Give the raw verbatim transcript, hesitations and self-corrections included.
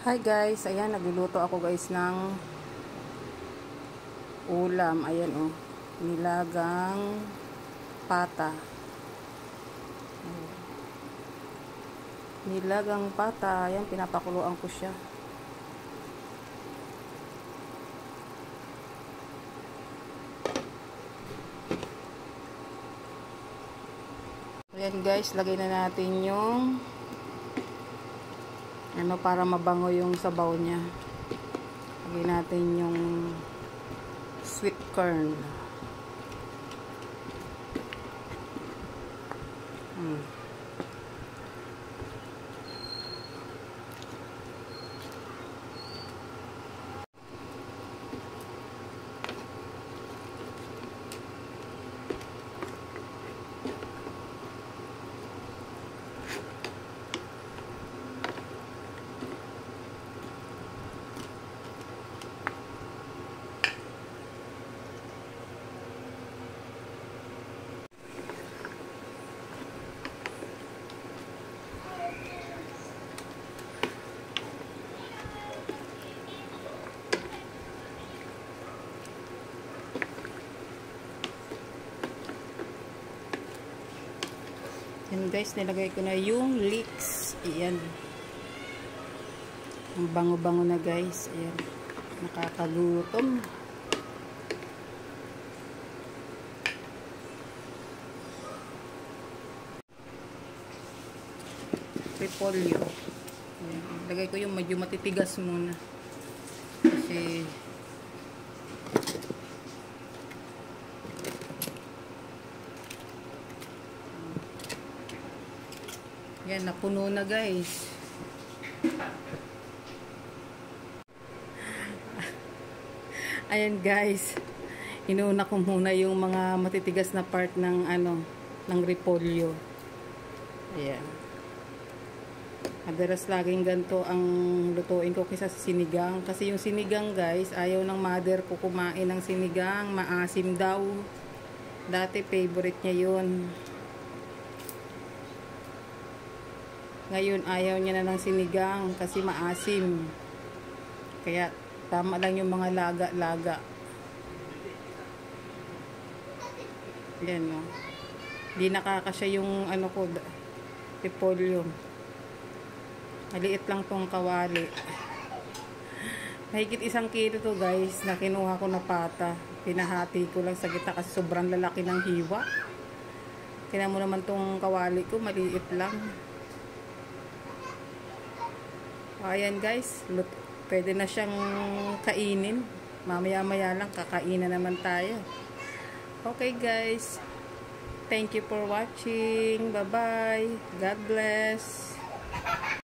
Hi guys, ayan nagluluto ako guys ng ulam. Ayan oh, nilagang pata. Nilagang pata, ayan pinapakuluan ko siya. Ayan guys, lagay na natin yung ano para mabango yung sabaw niya. Lagay natin yung sweet corn. Hmm. Yan guys, nilagay ko na yung leeks. Ayan. Ang bango-bango na guys. Ayan. Nakakagutom. Repolyo. Ayan. Lagay ko yung medyo matitigas muna. Kasi yan, napuno na guys. Ayan guys. Inuuna ko muna yung mga matitigas na part ng ano, ng repolyo. Ayan. Madalas laging ganito ang lutuin ko kaysa sa sinigang. Kasi yung sinigang guys, ayaw ng mother ko kumain ng sinigang. Maasim daw. Dati favorite niya yun. Ngayon, ayaw niya na ng sinigang kasi maasim. Kaya, tama lang yung mga laga-laga. Yan, no. Di nakakasya yung, ano ko, repolyo. Maliit lang tong kawali. Mahigit isang kilo to, guys, na kinuha ko na pata. Pinahati ko lang sa gitna kasi sobrang lalaki ng hiwa. Tingnan mo naman tong kawali ko, maliit lang. Ayan guys, pwede na siyang kainin. Mamaya-maya lang kakainin naman tayo. Okay guys, thank you for watching. Bye bye. God bless.